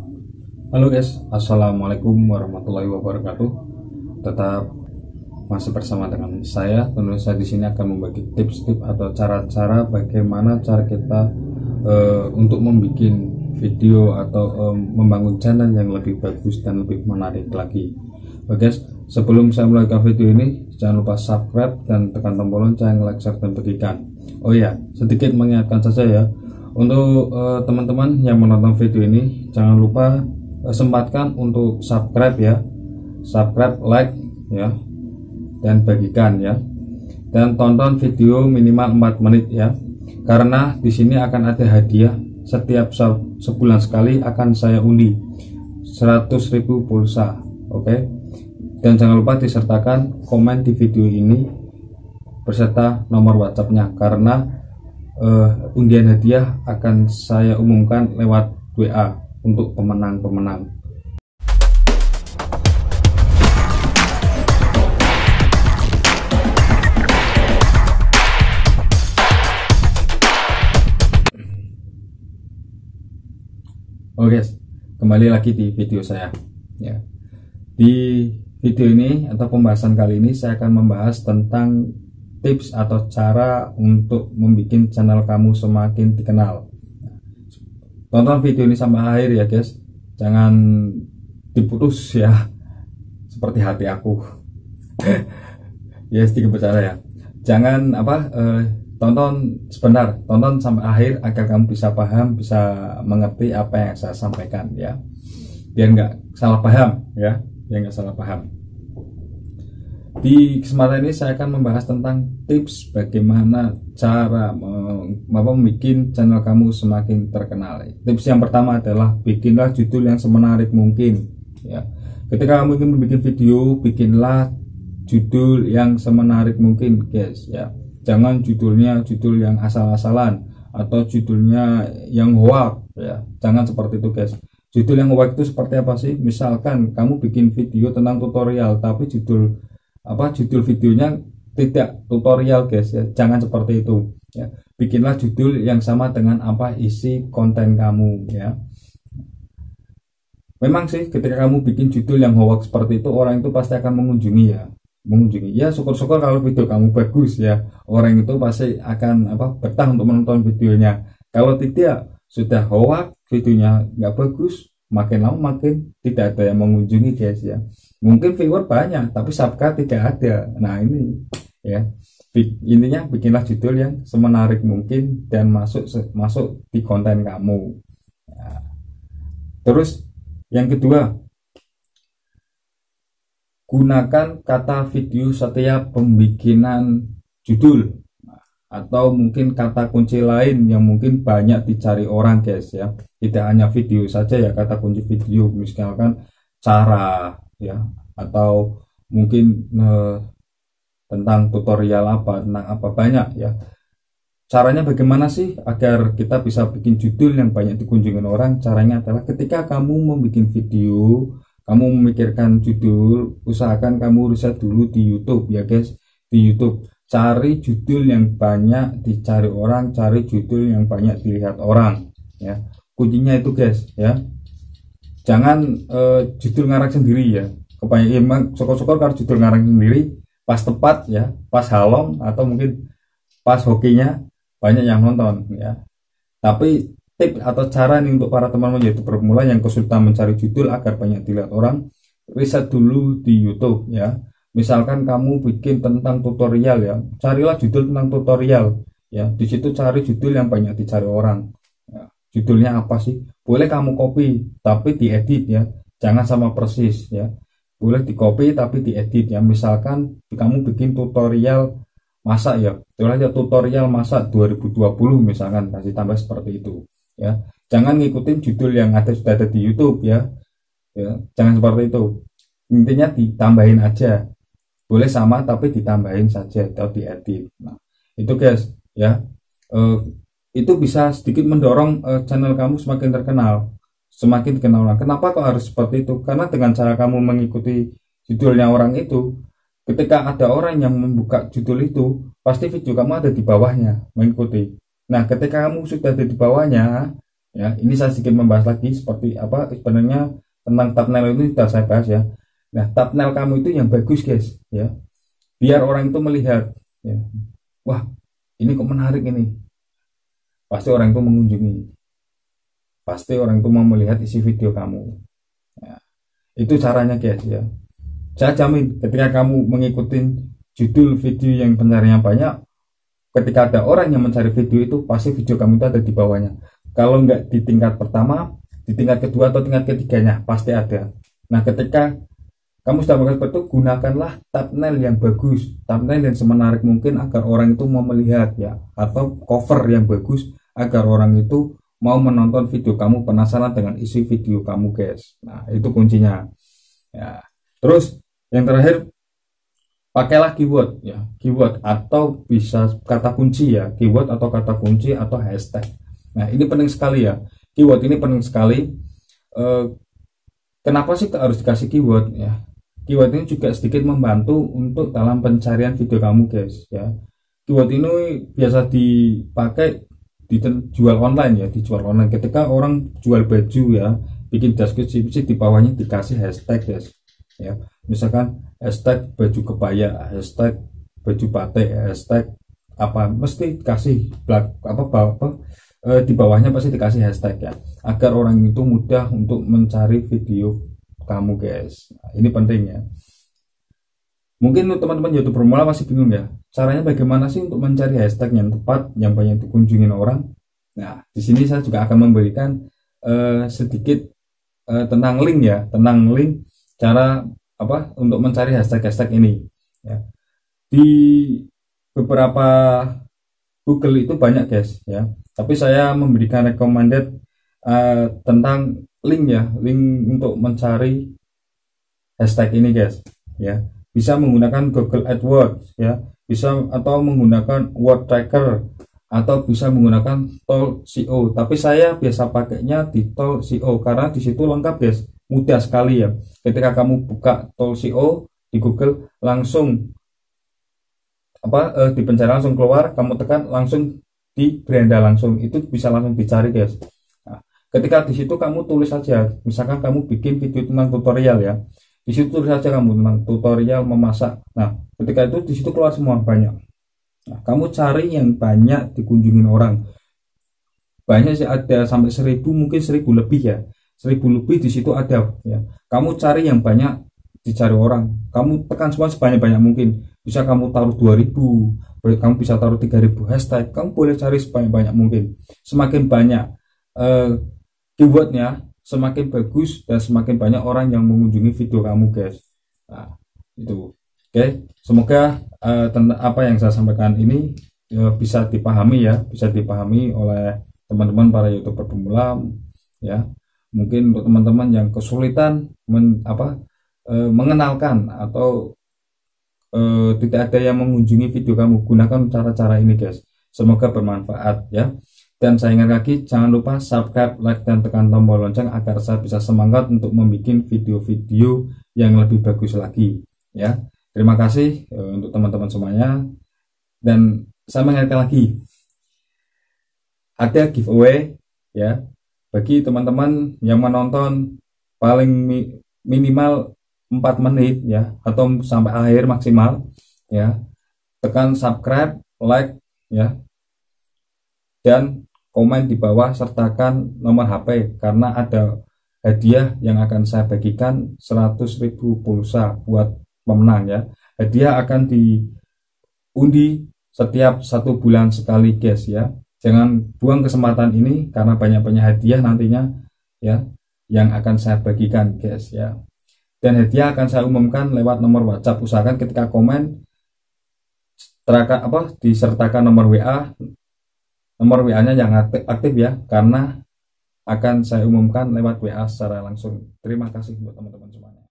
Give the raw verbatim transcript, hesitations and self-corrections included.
Halo guys, assalamualaikum warahmatullahi wabarakatuh. Tetap masih bersama dengan saya. Tentu saya di sini akan membagi tips-tips atau cara-cara bagaimana cara kita uh, untuk membuat video atau um, membangun channel yang lebih bagus dan lebih menarik lagi. Oke guys, sebelum saya mulai ke video ini, jangan lupa subscribe dan tekan tombol lonceng, like, share, dan bagikan. Oh iya, sedikit mengingatkan saja ya, untuk teman-teman uh, yang menonton video ini, jangan lupa uh, sempatkan untuk subscribe ya, subscribe, like ya, dan bagikan ya, dan tonton video minimal empat menit ya, karena di sini akan ada hadiah setiap sebulan sekali akan saya undi seratus ribu pulsa. Oke okay? Dan jangan lupa disertakan komen di video ini beserta nomor WhatsAppnya, karena uh, undian hadiah akan saya umumkan lewat W A untuk pemenang-pemenang. Oke guys, kembali lagi di video saya ya. Di video ini atau pembahasan kali ini saya akan membahas tentang tips atau cara untuk membuat channel kamu semakin dikenal. Tonton video ini sampai akhir ya guys, jangan diputus ya, seperti hati aku. Ya sedikit bercanda ya, jangan apa eh, tonton sebentar, tonton sampai akhir agar kamu bisa paham, bisa mengerti apa yang saya sampaikan ya, biar nggak salah paham ya, biar nggak salah paham. Di kesempatan ini saya akan membahas tentang tips bagaimana cara membuat channel kamu semakin terkenal. Tips yang pertama adalah bikinlah judul yang semenarik mungkin ya. Ketika kamu ingin membuat video, bikinlah judul yang semenarik mungkin guys ya. Jangan judulnya judul yang asal-asalan atau judulnya yang hoax ya. Jangan seperti itu guys. Judul yang hoax itu seperti apa sih? Misalkan kamu bikin video tentang tutorial tapi judul apa judul videonya tidak tutorial guys ya. Jangan seperti itu ya. Bikinlah judul yang sama dengan apa isi konten kamu ya. Memang sih ketika kamu bikin judul yang hoax seperti itu, orang itu pasti akan mengunjungi ya. mengunjungi ya, syukur-syukur kalau video kamu bagus ya, orang itu pasti akan apa betah untuk menonton videonya. Kalau tidak, sudah hoax, videonya nggak bagus, makin lama makin tidak ada yang mengunjungi guys ya. Mungkin viewer banyak tapi subscribe tidak ada. Nah ini ya, intinya bikinlah judul yang semenarik mungkin dan masuk masuk di konten kamu ya. Terus yang kedua, gunakan kata video setiap pembikinan judul atau mungkin kata kunci lain yang mungkin banyak dicari orang guys ya. Tidak hanya video saja ya, kata kunci video misalkan cara ya, atau mungkin eh, tentang tutorial apa, tentang apa, banyak ya. Caranya bagaimana sih agar kita bisa bikin judul yang banyak dikunjungi orang? Caranya adalah ketika kamu membuat video, kamu memikirkan judul, usahakan kamu riset dulu di YouTube ya guys. Di YouTube cari judul yang banyak dicari orang, cari judul yang banyak dilihat orang ya. Kuncinya itu guys ya. Jangan uh, judul ngarang sendiri ya. Kebanyakan emang syukur-syukur kalau judul ngarang sendiri pas tepat ya, pas halong atau mungkin pas hokinya banyak yang nonton ya. Tapi tips atau cara nih untuk para teman-teman yaitu pemula yang kesulitan mencari judul agar banyak dilihat orang, riset dulu di YouTube ya. Misalkan kamu bikin tentang tutorial ya, carilah judul tentang tutorial ya. Di situ cari judul yang banyak dicari orang ya. Judulnya apa sih? Boleh kamu copy tapi diedit ya, jangan sama persis ya. Boleh di copy tapi diedit ya. Misalkan kamu bikin tutorial masak ya, tutorial tutorial masak dua ribu dua puluh misalkan, kasih tambah seperti itu ya. Jangan ngikutin judul yang ada sudah ada di YouTube ya. Ya, jangan seperti itu. Intinya ditambahin aja. Boleh sama tapi ditambahin saja atau diedit. Nah, itu guys ya. E, itu bisa sedikit mendorong e, channel kamu semakin terkenal, semakin dikenal orang. Kenapa kok harus seperti itu? Karena dengan cara kamu mengikuti judulnya orang itu, ketika ada orang yang membuka judul itu, pasti video kamu ada di bawahnya mengikuti. Nah, ketika kamu sudah ada di bawahnya, Ya, ini saya sedikit membahas lagi seperti apa sebenarnya tentang thumbnail ini sudah saya bahas ya. Nah, thumbnail kamu itu yang bagus guys ya, biar orang itu melihat ya, wah ini kok menarik ini, pasti orang itu mengunjungi, pasti orang itu mau melihat isi video kamu ya. Itu caranya guys ya. Saya jamin ketika kamu mengikuti judul video yang pencariannya banyak, ketika ada orang yang mencari video itu, pasti video kamu itu ada di bawahnya. Kalau nggak di tingkat pertama, di tingkat kedua atau tingkat ketiganya pasti ada. Nah, ketika kamu sudah melakukan itu, gunakanlah thumbnail yang bagus, thumbnail yang semenarik mungkin agar orang itu mau melihat ya, atau cover yang bagus agar orang itu mau menonton video kamu, penasaran dengan isi video kamu guys. Nah, itu kuncinya ya. Terus yang terakhir, pakailah keyword ya, keyword atau bisa kata kunci ya, keyword atau kata kunci atau hashtag. Nah, ini penting sekali ya, keyword ini penting sekali. Eh, kenapa sih harus dikasih keyword ya? Keyword ini juga sedikit membantu untuk dalam pencarian video kamu guys ya. Keyword ini biasa dipakai dijual online ya, dijual online ketika orang jual baju ya, bikin deskripsi di bawahnya dikasih hashtag guys ya, misalkan hashtag baju kebaya, hashtag baju batik, hashtag apa, mesti dikasih black apa apa eh, di bawahnya pasti dikasih hashtag ya, agar orang itu mudah untuk mencari video kamu guys. Nah, ini penting ya. Mungkin teman-teman YouTube pemula masih bingung ya, caranya bagaimana sih untuk mencari hashtag yang tepat yang banyak dikunjungin orang. Nah, di sini saya juga akan memberikan eh, sedikit eh, tentang link ya, tentang link cara apa untuk mencari hashtag-hashtag ini ya. Di beberapa Google itu banyak guys ya, tapi saya memberikan recommended uh, tentang link ya, link untuk mencari hashtag ini guys ya. Bisa menggunakan Google AdWords ya, bisa atau menggunakan Word Tracker, atau bisa menggunakan Tol dot co. Tapi saya biasa pakainya di Tol dot co karena di situ lengkap guys, mudah sekali ya. Ketika kamu buka Tol dot co di Google, langsung apa eh, di pencarian langsung keluar, kamu tekan langsung di beranda, langsung itu bisa langsung dicari guys. Nah, ketika di situ kamu tulis saja, misalkan kamu bikin video tentang tutorial ya, di situ tulis saja kamu tentang tutorial memasak. Nah, ketika itu di situ keluar semua banyak. Nah, kamu cari yang banyak dikunjungin orang, banyak sih, ada sampai seribu, mungkin seribu lebih ya, seribu lebih di situ ada ya. Kamu cari yang banyak dicari orang, kamu tekan semua sebanyak-banyak mungkin. Bisa kamu taruh dua ribu, kamu bisa taruh tiga ribu hashtag, kamu boleh cari sebanyak-banyak mungkin. Semakin banyak eh, keywordnya, semakin bagus dan semakin banyak orang yang mengunjungi video kamu guys. Nah, itu oke, semoga eh, tentang apa yang saya sampaikan ini eh, bisa dipahami ya, bisa dipahami oleh teman-teman para YouTuber pemula ya. Mungkin untuk teman-teman yang kesulitan men, apa eh, mengenalkan atau Uh, tidak ada yang mengunjungi video kamu, gunakan cara-cara ini guys, semoga bermanfaat ya. Dan saya ingat lagi, jangan lupa subscribe, like, dan tekan tombol lonceng agar saya bisa semangat untuk membuat video-video yang lebih bagus lagi ya. Terima kasih uh, untuk teman-teman semuanya, dan saya mengingatkan lagi, ada giveaway ya bagi teman-teman yang menonton paling mi minimal empat menit ya, atau sampai akhir maksimal ya. Tekan subscribe, like ya, dan komen di bawah, sertakan nomor H P karena ada hadiah yang akan saya bagikan, seratus ribu pulsa buat pemenang ya. Hadiah akan diundi setiap satu bulan sekali guys ya. Jangan buang kesempatan ini karena banyak-banyak hadiah nantinya ya yang akan saya bagikan guys ya. Dan hadiah akan saya umumkan lewat nomor WhatsApp. Usahakan ketika komen teraka, apa disertakan nomor W A, nomor W A-nya yang aktif, aktif ya, karena akan saya umumkan lewat W A secara langsung. Terima kasih buat teman-teman semuanya.